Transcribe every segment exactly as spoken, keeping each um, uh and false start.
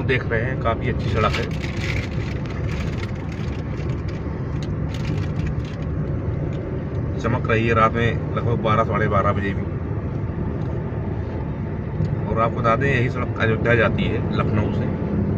देख रहे हैं, काफ़ी अच्छी सड़क है। चमक रही है रात में लगभग बारह साढ़े बारह बजे भी। और आपको बता दें यही सड़क अयोध्या जाती है लखनऊ से।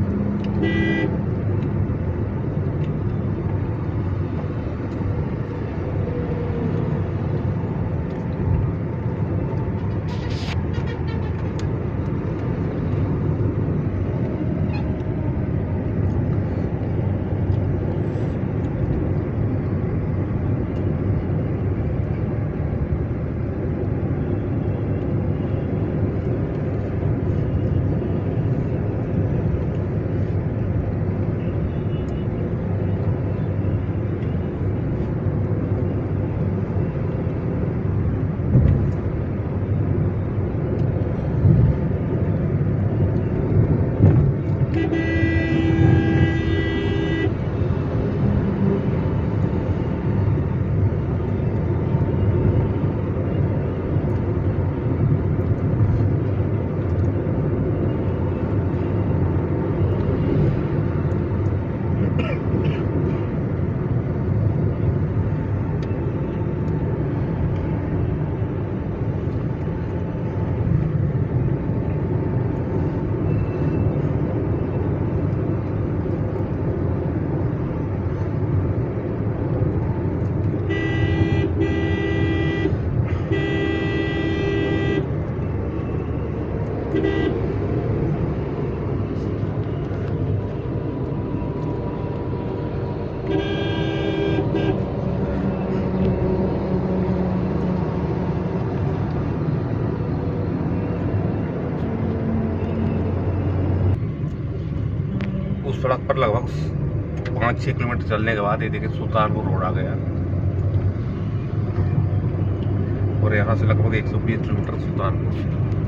उस सड़क पर लगभग पाँच छः किलोमीटर चलने के बाद ये देखिए सुल्तानपुर रोड आ गया। और यहाँ से लगभग एक सौ बीस किलोमीटर सुल्तानपुर।